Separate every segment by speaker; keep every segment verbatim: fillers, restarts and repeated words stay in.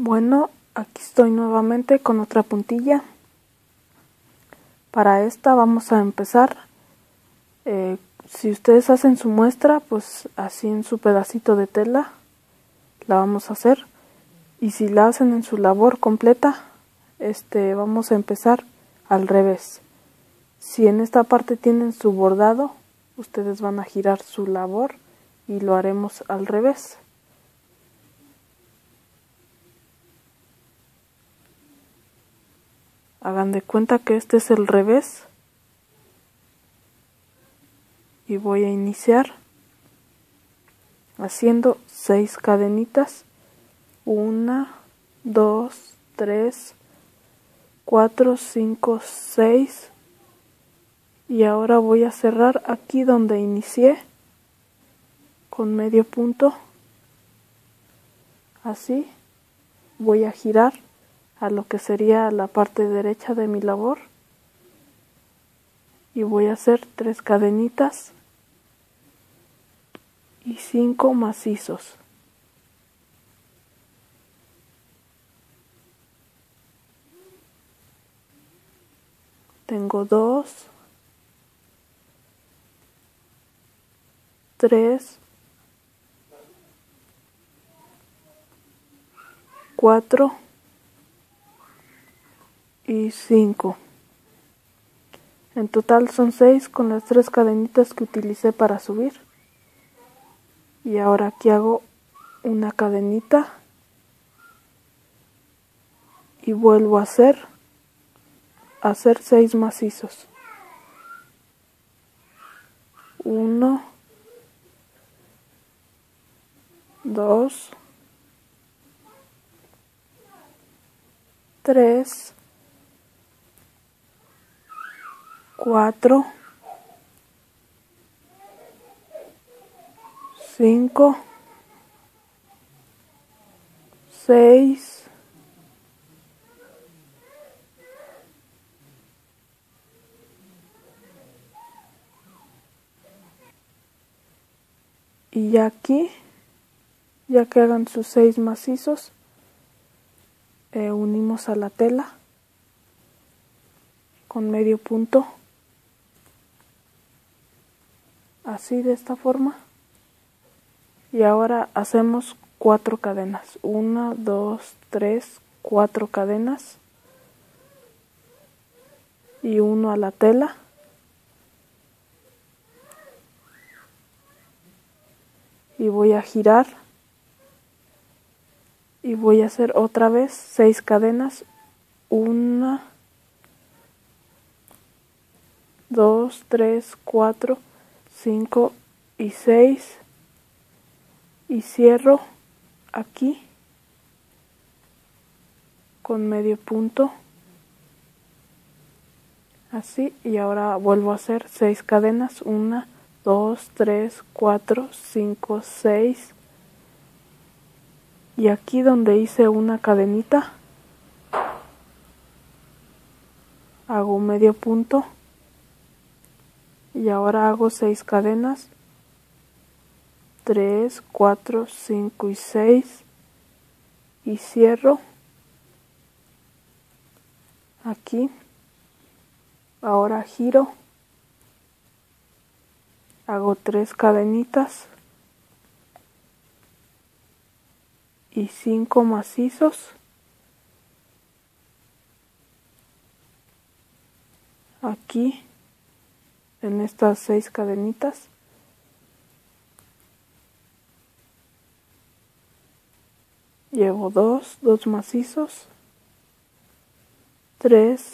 Speaker 1: Bueno, aquí estoy nuevamente con otra puntilla. Para esta vamos a empezar, eh, si ustedes hacen su muestra, pues así en su pedacito de tela la vamos a hacer, y si la hacen en su labor completa, este vamos a empezar al revés. Si en esta parte tienen su bordado, ustedes van a girar su labor y lo haremos al revés. Hagan de cuenta que este es el revés y voy a iniciar haciendo seis cadenitas. Una, dos, tres, cuatro, cinco, seis, y ahora voy a cerrar aquí donde inicié con medio punto. Así voy a girar a lo que sería la parte derecha de mi labor y voy a hacer tres cadenitas y cinco macizos. Tengo dos, tres, cuatro y cinco. En total son seis con las tres cadenitas que utilicé para subir. Y ahora aquí hago una cadenita y vuelvo a hacer a hacer seis macizos. Uno, dos, tres, cuatro, cinco, seis, y ya aquí, ya que hagan sus seis macizos, eh, unimos a la tela con medio punto, así de esta forma, y ahora hacemos cuatro cadenas. Una, dos, tres, cuatro cadenas y uno a la tela. Y voy a girar y voy a hacer otra vez seis cadenas. Una, dos, tres, cuatro, cinco y seis, y cierro aquí con medio punto, así, y ahora vuelvo a hacer seis cadenas. Una, dos, tres, cuatro, cinco, seis, y aquí donde hice una cadenita hago medio punto y ahora hago seis cadenas. Tres, cuatro, cinco y seis, y cierro aquí. Ahora giro, hago tres cadenitas y cinco macizos. Aquí en estas seis cadenitas. Llevo dos, dos macizos, tres,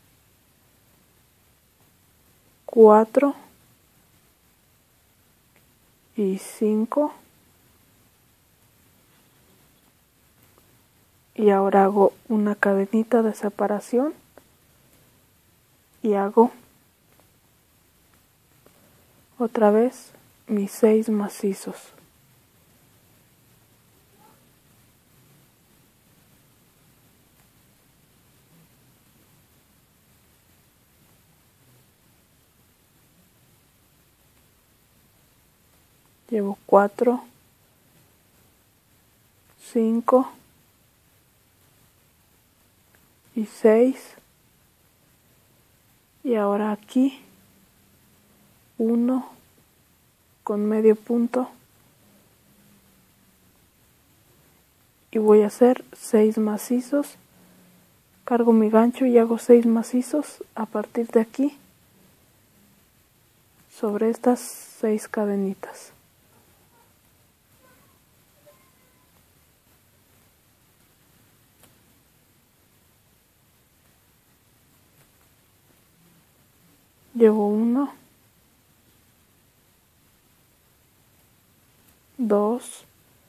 Speaker 1: cuatro y cinco. Y ahora hago una cadenita de separación y hago otra vez mis seis macizos. Llevo cuatro, cinco, y seis. Y ahora aquí uno con medio punto y voy a hacer seis macizos. Cargo mi gancho y hago seis macizos a partir de aquí sobre estas seis cadenitas. Llevo uno, dos,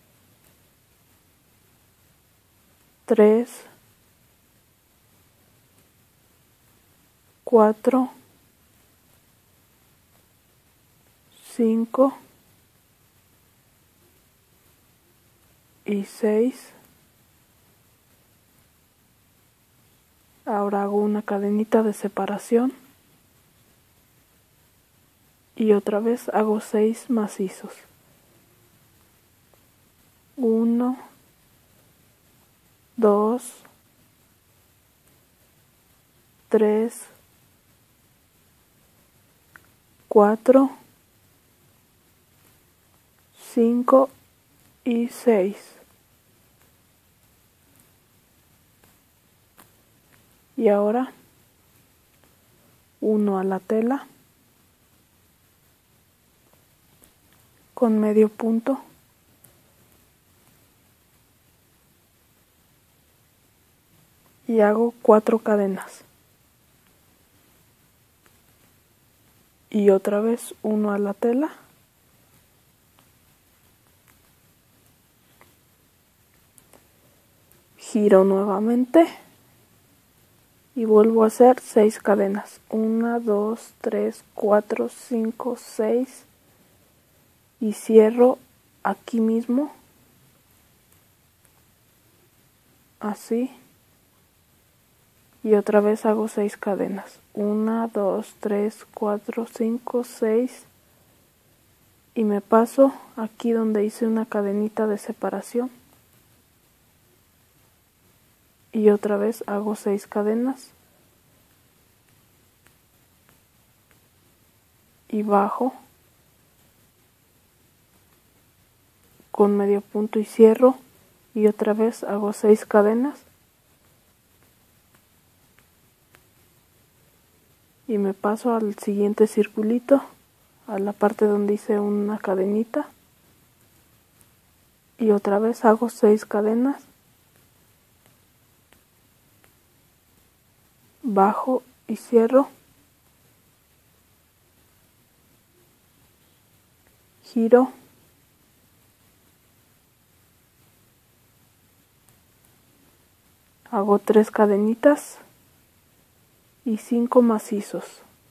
Speaker 1: tres, cuatro, cinco y seis. Ahora hago una cadenita de separación y otra vez hago seis macizos. Uno, dos, tres, cuatro, cinco y seis. Y ahora uno a la tela con medio punto y hago cuatro cadenas. Y otra vez uno a la tela. Giro nuevamente y vuelvo a hacer seis cadenas. Una, dos, tres, cuatro, cinco, seis. Y cierro aquí mismo. Así. Y otra vez hago seis cadenas. Una, dos, tres, cuatro, cinco, seis. Y me paso aquí donde hice una cadenita de separación. Y otra vez hago seis cadenas. Y bajo. Con medio punto y cierro. Y otra vez hago seis cadenas. Y me paso al siguiente circulito, a la parte donde hice una cadenita. Y otra vez hago seis cadenas. Bajo y cierro. Giro. Hago tres cadenitas y cinco macizos.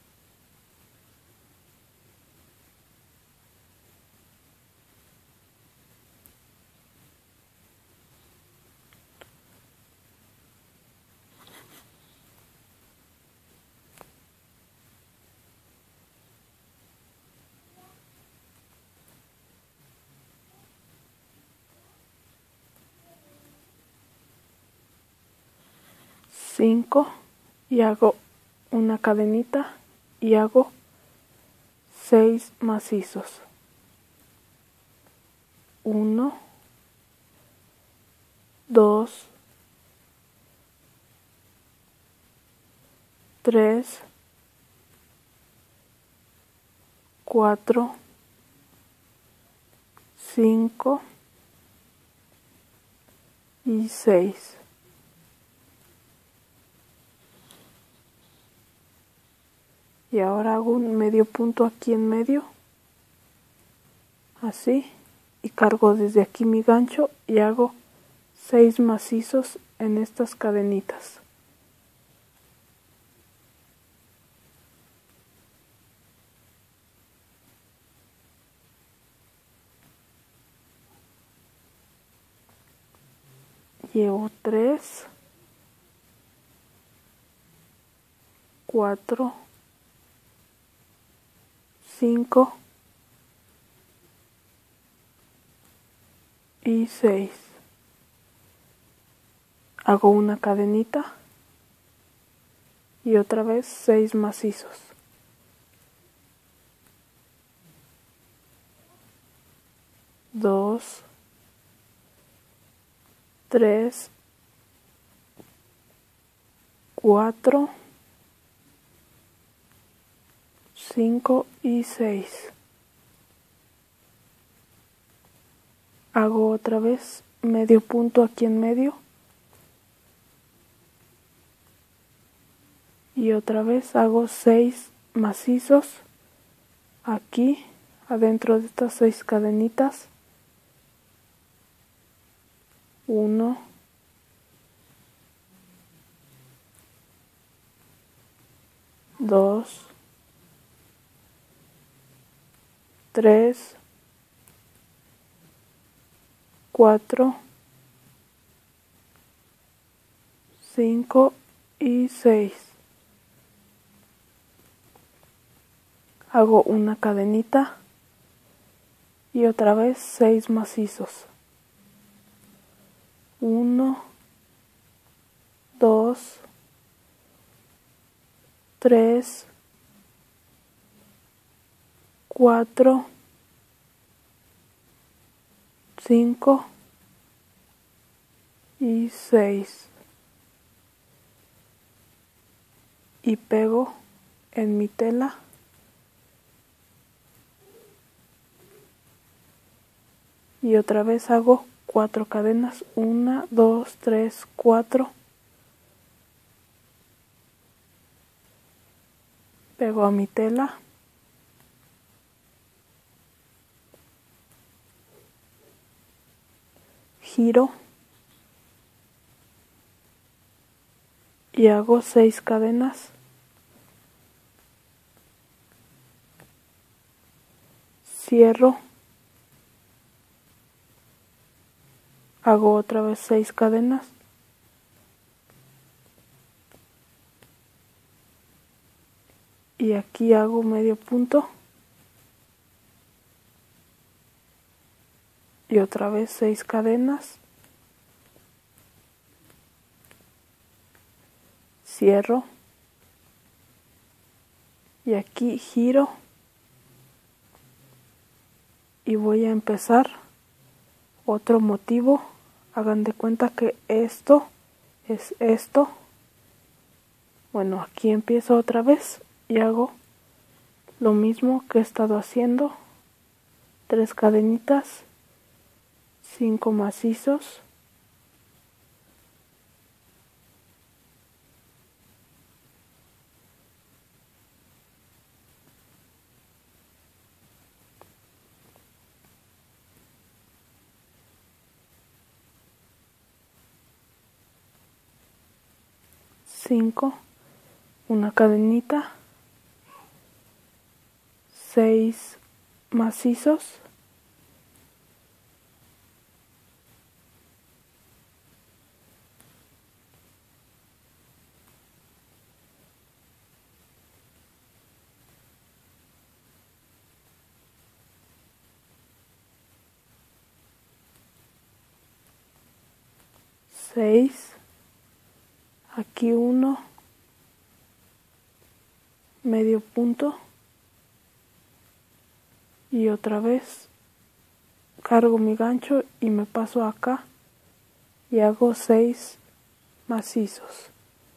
Speaker 1: cinco y hago una cadenita y hago seis macizos. uno, dos, tres, cuatro, cinco y seis. Y ahora hago un medio punto aquí en medio, así, y cargo desde aquí mi gancho y hago seis macizos en estas cadenitas. Llevo tres, cuatro, cinco y seis. Hago una cadenita y otra vez seis macizos. Dos, tres, cuatro, cinco y seis. Hago otra vez medio punto aquí en medio y otra vez hago seis macizos aquí adentro de estas seis cadenitas. Uno, dos, tres, cuatro, cinco y seis. Hago una cadenita y otra vez seis macizos. Uno, dos, tres, cuatro, cinco y seis. Y pego en mi tela y otra vez hago cuatro cadenas. Una, dos, tres, cuatro. Pego a mi tela. Giro. Y hago seis cadenas. Cierro. Hago otra vez seis cadenas. Y aquí hago medio punto. Y otra vez seis cadenas. Cierro. Y aquí giro. Y voy a empezar otro motivo. Hagan de cuenta que esto es esto. Bueno, aquí empiezo otra vez y hago lo mismo que he estado haciendo. Tres cadenitas, cinco macizos, cinco, una cadenita, seis macizos, seis, aquí uno, medio punto y otra vez cargo mi gancho y me paso acá y hago seis macizos.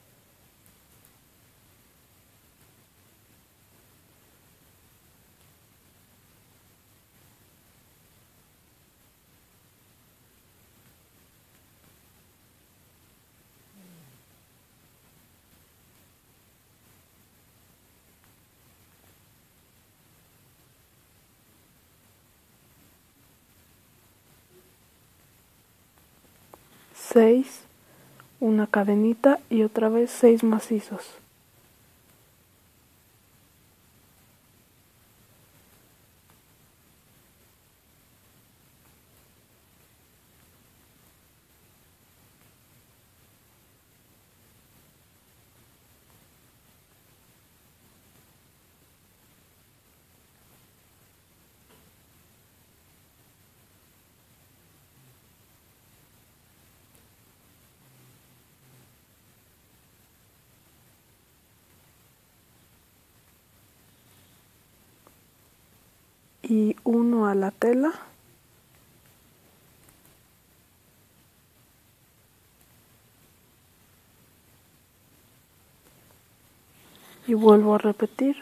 Speaker 1: seis, una cadenita y otra vez seis macizos. y uno a la tela. Y vuelvo a repetir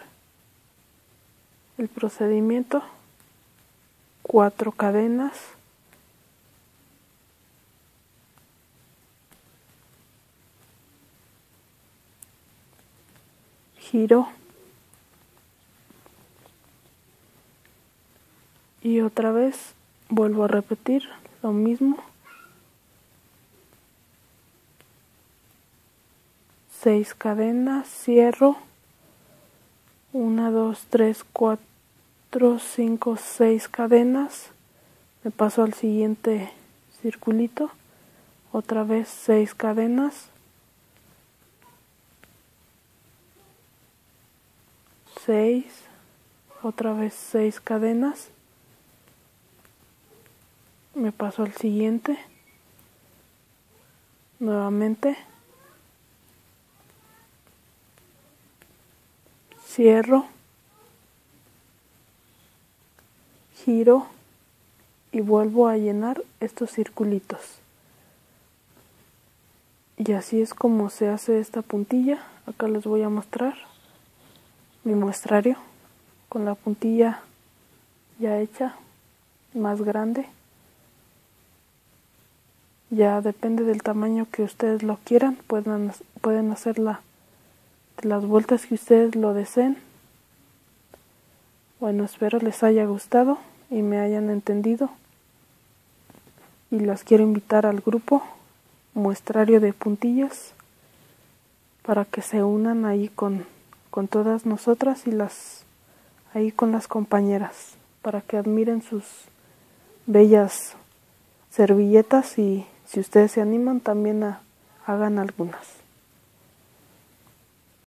Speaker 1: el procedimiento, cuatro cadenas, giro y otra vez vuelvo a repetir lo mismo, seis cadenas, cierro, una, dos, tres, cuatro, cinco, seis cadenas, me paso al siguiente circulito, otra vez seis cadenas, seis, otra vez seis cadenas, me paso al siguiente, nuevamente, cierro, giro y vuelvo a llenar estos circulitos. Y así es como se hace esta puntilla. Acá les voy a mostrar mi muestrario con la puntilla ya hecha, más grande. Ya depende del tamaño que ustedes lo quieran, pueden, pueden hacerla de las vueltas que ustedes lo deseen. Bueno, espero les haya gustado y me hayan entendido. Y los quiero invitar al grupo Muestrario de Puntillas para que se unan ahí con, con todas nosotras y las ahí con las compañeras, para que admiren sus bellas servilletas y si ustedes se animan también a, hagan algunas.